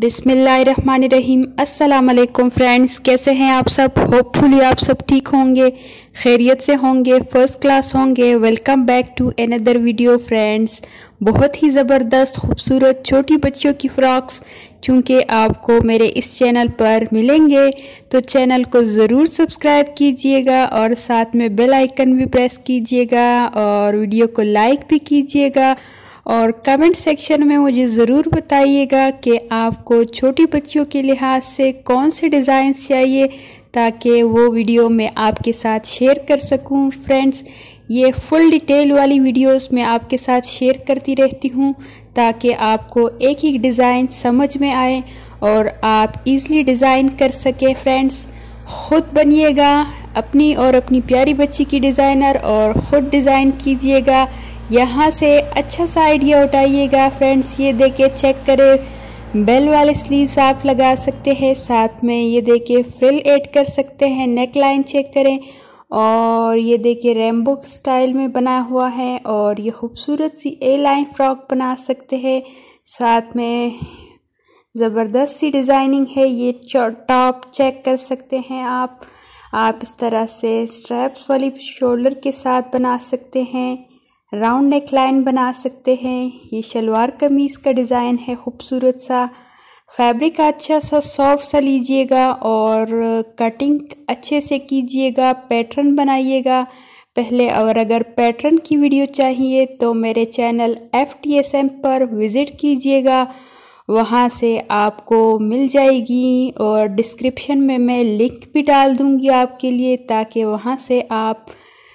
बिस्मिल्लाहिर्रहमानिर्रहीम। अस्सलाम वालेकुम फ्रेंड्स, कैसे हैं आप सब? होपफुली आप सब ठीक होंगे, खैरियत से होंगे, फर्स्ट क्लास होंगे। Welcome back to another video friends. बहुत ही ज़बरदस्त खूबसूरत छोटी बच्चियों की फ़्रॉक्स चूँकि आपको मेरे इस चैनल पर मिलेंगे, तो चैनल को ज़रूर सब्सक्राइब कीजिएगा और साथ में बेल आइकन भी प्रेस कीजिएगा और वीडियो को लाइक भी कीजिएगा और कमेंट सेक्शन में मुझे ज़रूर बताइएगा कि आपको छोटी बच्चियों के लिहाज से कौन से डिज़ाइंस चाहिए ताकि वो वीडियो मैं आपके साथ शेयर कर सकूं। फ्रेंड्स, ये फुल डिटेल वाली वीडियोस मैं आपके साथ शेयर करती रहती हूं ताकि आपको एक एक डिज़ाइन समझ में आए और आप इजीली डिज़ाइन कर सकें। फ्रेंड्स, ख़ुद बनिएगा अपनी और अपनी प्यारी बच्ची की डिज़ाइनर और ख़ुद डिज़ाइन कीजिएगा। यहाँ से अच्छा सा आइडिया उठाइएगा। फ्रेंड्स, ये देखिए, चेक करें, बेल वाले स्लीव्स आप लगा सकते हैं, साथ में ये देखिए फ्रिल ऐड कर सकते हैं। नेक लाइन चेक करें और ये देखिए रेम्बो स्टाइल में बना हुआ है और ये खूबसूरत सी ए लाइन फ्रॉक बना सकते हैं। साथ में ज़बरदस्त सी डिज़ाइनिंग है। ये टॉप चेक कर सकते हैं आप इस तरह से स्ट्रैप्स वाली शोल्डर के साथ बना सकते हैं, राउंड नेक लाइन बना सकते हैं। ये शलवार कमीज़ का डिज़ाइन है खूबसूरत सा। फैब्रिक अच्छा सा सॉफ्ट सा लीजिएगा और कटिंग अच्छे से कीजिएगा, पैटर्न बनाइएगा पहले। और अगर पैटर्न की वीडियो चाहिए तो मेरे चैनल FTSM पर विज़िट कीजिएगा, वहाँ से आपको मिल जाएगी और डिस्क्रिप्शन में मैं लिंक भी डाल दूँगी आपके लिए ताकि वहाँ से आप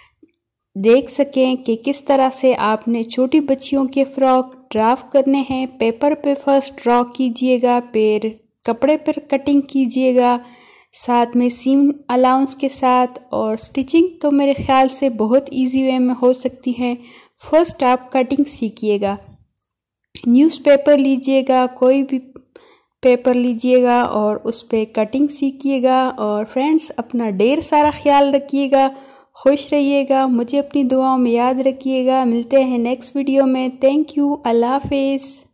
देख सकें कि किस तरह से आपने छोटी बच्चियों के फ़्रॉक ड्राफ्ट करने हैं। पेपर पे फर्स्ट ड्रॉ कीजिएगा, फिर कपड़े पर कटिंग कीजिएगा, साथ में सीम अलाउंस के साथ। और स्टिचिंग तो मेरे ख़्याल से बहुत इजी वे में हो सकती है। फर्स्ट आप कटिंग सीखिएगा, न्यूज़पेपर लीजिएगा, कोई भी पेपर लीजिएगा और उस पर कटिंग सीखिएगा। और फ्रेंड्स, अपना ढेर सारा ख्याल रखिएगा, खुश रहिएगा, मुझे अपनी दुआओं में याद रखिएगा। मिलते हैं नेक्स्ट वीडियो में। थैंक यू, अल्लाह हाफिज़।